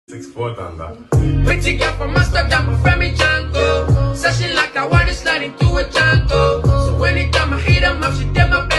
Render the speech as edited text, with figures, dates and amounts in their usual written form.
6'4" tanda. Pretty girl from Amsterdam, my friend me Jungle. Said she like I want to slide into a jungle. So anytime I hit 'em up, she did my best.